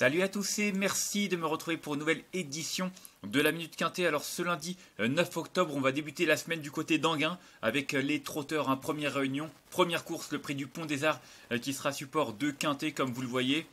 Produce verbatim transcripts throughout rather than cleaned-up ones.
Salut à tous et merci de me retrouver pour une nouvelle édition de la Minute Quintet. Alors ce lundi neuf octobre, on va débuter la semaine du côté d'Anguin avec les trotteurs. Hein, première réunion, première course, le prix du Pont des Arts euh, qui sera support de Quintet comme vous le voyez.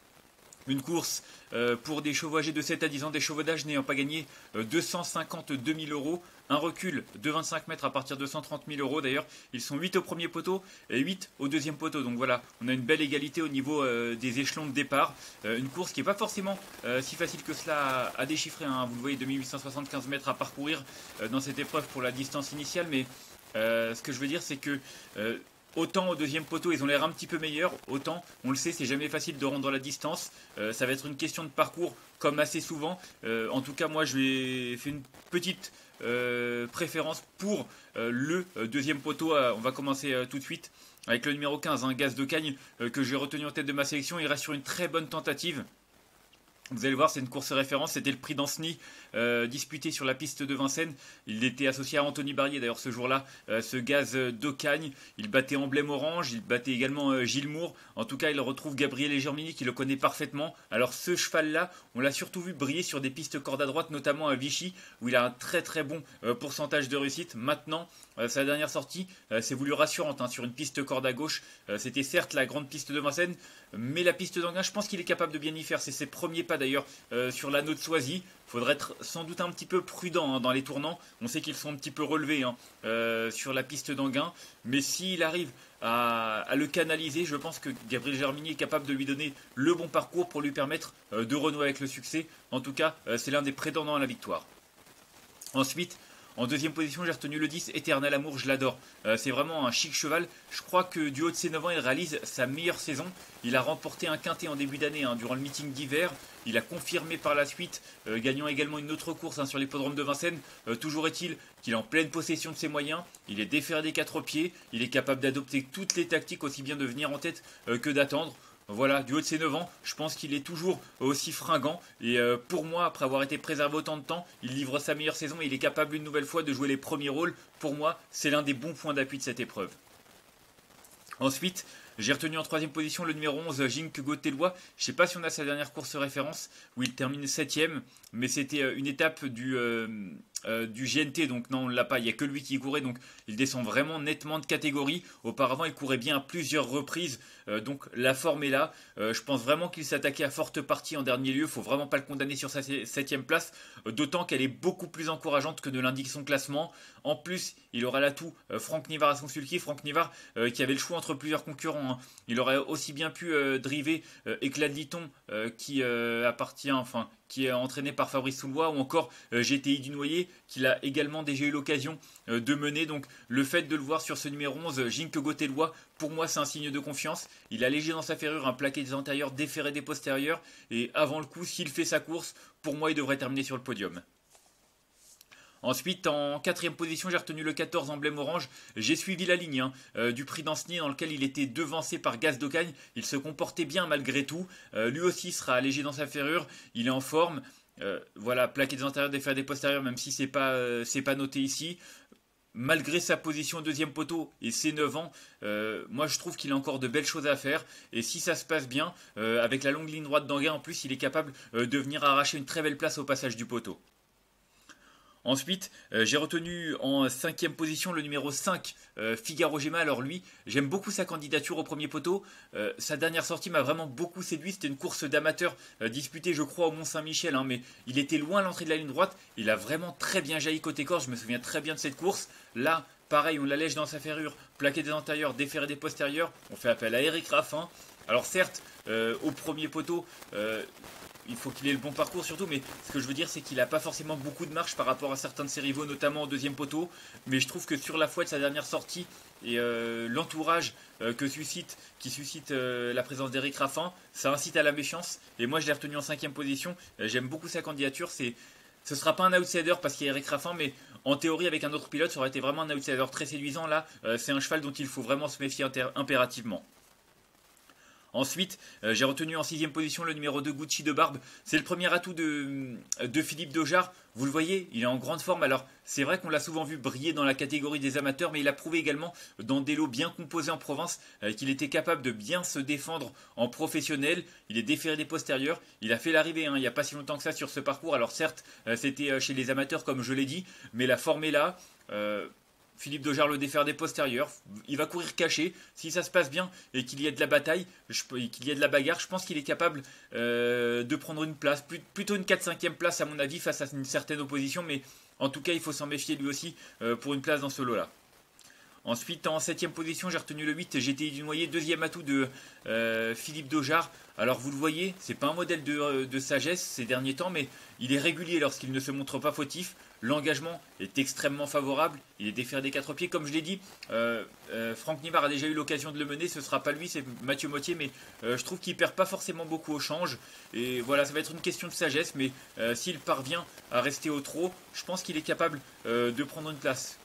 Une course euh, pour des chevaux âgés de sept à dix ans, des chevaux d'âge n'ayant pas gagné euh, deux cent cinquante-deux mille euros. Un recul de vingt-cinq mètres à partir de cent trente mille euros. D'ailleurs, ils sont huit au premier poteau et huit au deuxième poteau. Donc voilà, on a une belle égalité au niveau euh, des échelons de départ. Euh, une course qui n'est pas forcément euh, si facile que cela à, à déchiffrer. Hein. Vous le voyez, deux mille huit cent soixante-quinze mètres à parcourir euh, dans cette épreuve pour la distance initiale. Mais euh, ce que je veux dire, c'est que... Euh, Autant au deuxième poteau, ils ont l'air un petit peu meilleurs, autant, on le sait, c'est jamais facile de rendre la distance. Euh, ça va être une question de parcours, comme assez souvent. Euh, en tout cas, moi, je vais faire une petite euh, préférence pour euh, le deuxième poteau. Euh, on va commencer euh, tout de suite avec le numéro quinze, hein, Gaz de Cagne, euh, que j'ai retenu en tête de ma sélection. Il reste sur une très bonne tentative. Vous allez voir, c'est une course référence, c'était le prix d'Ancenis euh, disputé sur la piste de Vincennes. Il était associé à Anthony Barrier d'ailleurs ce jour-là, euh, ce Gaz d'Ocagne. Il battait Emblème Orange, il battait également euh, Gilles Moore. En tout cas, il retrouve Gabriel et Germini qui le connaît parfaitement. Alors ce cheval-là, on l'a surtout vu briller sur des pistes corde à droite, notamment à Vichy, où il a un très très bon euh, pourcentage de réussite. Maintenant, euh, sa dernière sortie, euh, c'est voulu rassurante hein, sur une piste corde à gauche. Euh, c'était certes la grande piste de Vincennes, mais la piste d'Anguin, je pense qu'il est capable de bien y faire. C'est ses premiers pas d'ailleurs euh, sur l'anneau de Soisy. Il faudrait être sans doute un petit peu prudent hein, dans les tournants. On sait qu'ils sont un petit peu relevés hein, euh, sur la piste d'Anguin. Mais s'il arrive à, à le canaliser, je pense que Gabriel Germini est capable de lui donner le bon parcours pour lui permettre euh, de renouer avec le succès. En tout cas, euh, c'est l'un des prétendants à la victoire. Ensuite, en deuxième position, j'ai retenu le dix, Éternel Amour, je l'adore. Euh, c'est vraiment un chic cheval. Je crois que du haut de ses neuf ans, il réalise sa meilleure saison. Il a remporté un quintet en début d'année hein, durant le meeting d'hiver. Il a confirmé par la suite, euh, gagnant également une autre course hein, sur l'hippodrome de Vincennes. Euh, toujours est-il qu'il est en pleine possession de ses moyens. Il est déféré des quatre pieds. Il est capable d'adopter toutes les tactiques, aussi bien de venir en tête euh, que d'attendre. Voilà, du haut de ses neuf ans, je pense qu'il est toujours aussi fringant. Et euh, pour moi, après avoir été préservé autant de temps, il livre sa meilleure saison et il est capable une nouvelle fois de jouer les premiers rôles. Pour moi, c'est l'un des bons points d'appui de cette épreuve. Ensuite, j'ai retenu en troisième position le numéro onze, Gink Gotellois. Je ne sais pas si on a sa dernière course référence, où il termine septième, mais c'était une étape du, euh, euh, du G N T, donc non, on ne l'a pas, il n'y a que lui qui y courait, donc il descend vraiment nettement de catégorie. Auparavant, il courait bien à plusieurs reprises, euh, donc la forme est là. Euh, je pense vraiment qu'il s'attaquait à forte partie en dernier lieu, il ne faut vraiment pas le condamner sur sa septième place, euh, d'autant qu'elle est beaucoup plus encourageante que ne l'indique son classement. En plus, il aura l'atout euh, Franck Nivard à son sulky, Franck Nivard euh, qui avait le choix entre plusieurs concurrents. Hein. Il aurait aussi bien pu euh, driver euh, Éclat de Liton euh, qui euh, appartient, enfin, qui est entraîné par Fabrice Soulois, ou encore euh, G T I du Noyer, qu'il a également déjà eu l'occasion euh, de mener. Donc le fait de le voir sur ce numéro onze, Gink Gotellois, pour moi c'est un signe de confiance. Il a léger dans sa ferrure, un plaqué des antérieurs, déféré des postérieurs, et avant le coup, s'il fait sa course, pour moi il devrait terminer sur le podium. Ensuite, en quatrième position, j'ai retenu le quatorze, Emblème Orange. J'ai suivi la ligne hein, euh, du prix d'Ancenis dans lequel il était devancé par Gaz d'Ocagne. Il se comportait bien malgré tout. Euh, lui aussi sera allégé dans sa ferrure. Il est en forme. Euh, voilà, plaqué des antérieurs, déféré des postérieurs, même si c'est pas, euh, c'est pas noté ici. Malgré sa position au deuxième poteau et ses neuf ans, euh, moi je trouve qu'il a encore de belles choses à faire. Et si ça se passe bien, euh, avec la longue ligne droite d'Anguin, en plus, il est capable euh, de venir arracher une très belle place au passage du poteau. Ensuite, euh, j'ai retenu en cinquième position le numéro cinq, euh, Figaro Gemma. Alors lui, j'aime beaucoup sa candidature au premier poteau. Euh, sa dernière sortie m'a vraiment beaucoup séduit. C'était une course d'amateur euh, disputée, je crois, au Mont-Saint-Michel. Hein, mais il était loin à l'entrée de la ligne droite. Il a vraiment très bien jailli côté corps. Je me souviens très bien de cette course. Là, pareil, on l'allège dans sa ferrure, plaqué des antérieurs, déféré des postérieurs. On fait appel à Eric Raffin. Alors certes, euh, au premier poteau... Euh, il faut qu'il ait le bon parcours surtout, mais ce que je veux dire c'est qu'il n'a pas forcément beaucoup de marche par rapport à certains de ses rivaux, notamment au deuxième poteau. Mais je trouve que sur la foi de sa dernière sortie et euh, l'entourage euh, que suscite, qui suscite euh, la présence d'Eric Raffin, ça incite à la méfiance. Et moi je l'ai retenu en cinquième position. Euh, J'aime beaucoup sa candidature. C'est, ce ne sera pas un outsider parce qu'il y a Eric Raffin, mais en théorie avec un autre pilote ça aurait été vraiment un outsider très séduisant. Là, euh, c'est un cheval dont il faut vraiment se méfier impérativement. Ensuite, euh, j'ai retenu en sixième position le numéro deux Gucci de Barbe. C'est le premier atout de, de Philippe Dojard. Vous le voyez, il est en grande forme. Alors, c'est vrai qu'on l'a souvent vu briller dans la catégorie des amateurs, mais il a prouvé également dans des lots bien composés en Provence euh, qu'il était capable de bien se défendre en professionnel. Il est déféré des postérieurs. Il a fait l'arrivée hein, il n'y a pas si longtemps que ça sur ce parcours. Alors certes, euh, c'était euh, chez les amateurs comme je l'ai dit, mais la forme est là. Euh, Philippe Dojard le défère des postérieurs, il va courir caché, si ça se passe bien et qu'il y ait de la bataille, et qu'il y ait de la bagarre, je pense qu'il est capable euh, de prendre une place, plutôt une quatre cinquième place à mon avis face à une certaine opposition, mais en tout cas il faut s'en méfier lui aussi euh, pour une place dans ce lot-là. Ensuite, en septième position, j'ai retenu le huit, G T I du Noyer, deuxième atout de euh, Philippe Dojard. Alors vous le voyez, c'est pas un modèle de, de sagesse ces derniers temps, mais il est régulier lorsqu'il ne se montre pas fautif. L'engagement est extrêmement favorable, il est déféré des quatre pieds. Comme je l'ai dit, euh, euh, Franck Nivard a déjà eu l'occasion de le mener, ce ne sera pas lui, c'est Mathieu Mottier, mais euh, je trouve qu'il ne perd pas forcément beaucoup au change. Et voilà, ça va être une question de sagesse, mais euh, s'il parvient à rester au trot, je pense qu'il est capable euh, de prendre une place.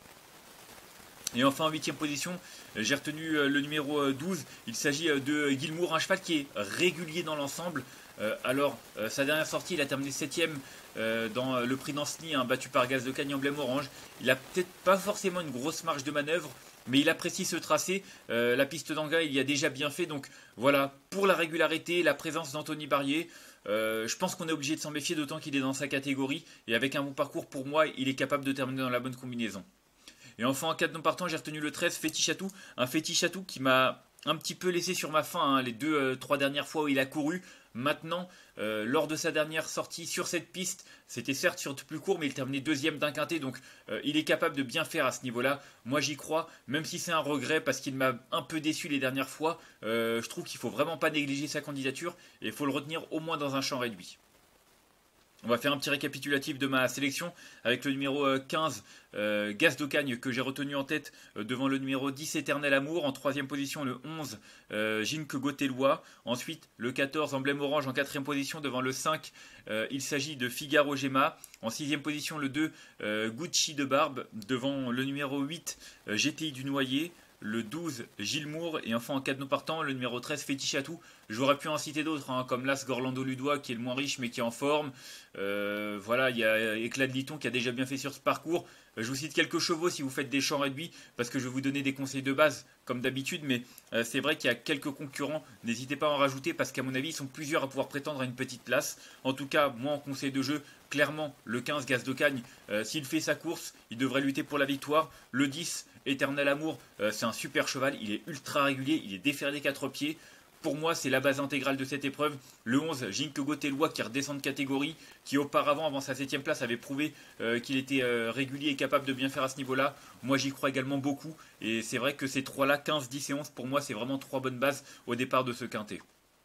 Et enfin en huitième position, j'ai retenu le numéro douze, il s'agit de Guilmour, un cheval qui est régulier dans l'ensemble. Alors sa dernière sortie, il a terminé septième dans le prix d'Anceny, hein, battu par Gaz de Cagne emblème orange. Il a peut-être pas forcément une grosse marge de manœuvre, mais il apprécie ce tracé. Euh, la piste d'Anguin, il y a déjà bien fait, donc voilà, pour la régularité, la présence d'Anthony Barrier, euh, je pense qu'on est obligé de s'en méfier, d'autant qu'il est dans sa catégorie, et avec un bon parcours, pour moi, il est capable de terminer dans la bonne combinaison. Et enfin en quatre non partant, j'ai retenu le treize Fétichatou, un Fétichatou qui m'a un petit peu laissé sur ma faim hein, les deux euh, trois dernières fois où il a couru. Maintenant, euh, lors de sa dernière sortie sur cette piste, c'était certes sur plus court, mais il terminait deuxième d'un quintet, donc euh, il est capable de bien faire à ce niveau-là. Moi j'y crois, même si c'est un regret parce qu'il m'a un peu déçu les dernières fois. Euh, je trouve qu'il ne faut vraiment pas négliger sa candidature et il faut le retenir au moins dans un champ réduit. On va faire un petit récapitulatif de ma sélection avec le numéro quinze, euh, Gaz d'Ocagne, que j'ai retenu en tête euh, devant le numéro dix, Éternel Amour. En troisième position, le onze, euh, Ginque Gautellois. Ensuite, le quatorze, Emblème Orange en quatrième position devant le cinq, euh, il s'agit de Figaro Gemma. En sixième position, le deux, euh, Gucci de Barbe devant le numéro huit, euh, G T I du Noyer. Le douze, Gilles Moore, et enfin en quatre non partant, le numéro treize, Fétichatou. J'aurais pu en citer d'autres, hein, comme l'As Gorlando Ludois, qui est le moins riche, mais qui est en forme. Euh, voilà, il y a Éclat de Liton, qui a déjà bien fait sur ce parcours. Je vous cite quelques chevaux si vous faites des champs réduits, parce que je vais vous donner des conseils de base, comme d'habitude, mais euh, c'est vrai qu'il y a quelques concurrents. N'hésitez pas à en rajouter, parce qu'à mon avis, ils sont plusieurs à pouvoir prétendre à une petite place. En tout cas, moi, en conseil de jeu, clairement, le quinze, Gaz d'Ocagne, euh, s'il fait sa course, il devrait lutter pour la victoire. Le dix, Éternel Amour, euh, c'est un super cheval, il est ultra régulier, il est déféré des quatre pieds. Pour moi, c'est la base intégrale de cette épreuve. Le onze, Ginque Gautellois, qui redescend de catégorie, qui auparavant, avant sa septième place, avait prouvé euh, qu'il était euh, régulier et capable de bien faire à ce niveau-là. Moi, j'y crois également beaucoup. Et c'est vrai que ces trois-là, quinze, dix et onze, pour moi, c'est vraiment trois bonnes bases au départ de ce quintet.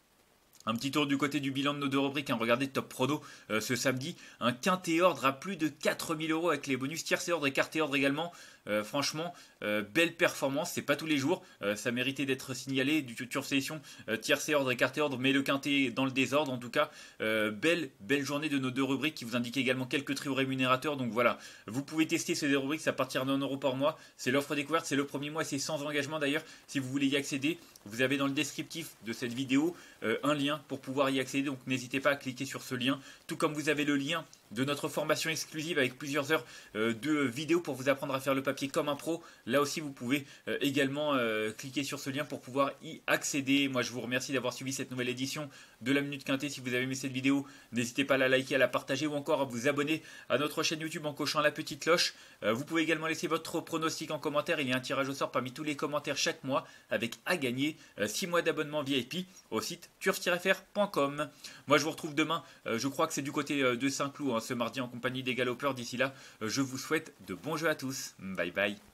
Un petit tour du côté du bilan de nos deux rubriques, hein. Regardez Top Prono euh, ce samedi, un quintet ordre à plus de quatre mille euros avec les bonus tiercé ordre et quarté ordre également. Euh, franchement, euh, belle performance, c'est pas tous les jours, euh, ça méritait d'être signalé, du Tour Sélection, euh, tiercé ordre et quarté ordre, mais le quintet dans le désordre en tout cas. Euh, belle, belle journée de nos deux rubriques qui vous indiquent également quelques trios rémunérateurs, donc voilà, vous pouvez tester ces deux rubriques à partir d'un euro par mois, c'est l'offre découverte, c'est le premier mois, c'est sans engagement d'ailleurs, si vous voulez y accéder, vous avez dans le descriptif de cette vidéo euh, un lien pour pouvoir y accéder, donc n'hésitez pas à cliquer sur ce lien, tout comme vous avez le lien de notre formation exclusive avec plusieurs heures euh, de vidéos pour vous apprendre à faire le papier comme un pro. Là aussi, vous pouvez euh, également euh, cliquer sur ce lien pour pouvoir y accéder. Moi, je vous remercie d'avoir suivi cette nouvelle édition de la Minute Quintet. Si vous avez aimé cette vidéo, n'hésitez pas à la liker, à la partager ou encore à vous abonner à notre chaîne YouTube en cochant la petite cloche. Euh, vous pouvez également laisser votre pronostic en commentaire. Il y a un tirage au sort parmi tous les commentaires chaque mois avec à gagner euh, six mois d'abonnement V I P au site turf tiret f r point com. Moi, je vous retrouve demain. Euh, je crois que c'est du côté euh, de Saint-Cloud, hein, ce mardi en compagnie des galopeurs. D'ici là, euh, je vous souhaite de bons jeux à tous. Bye bye.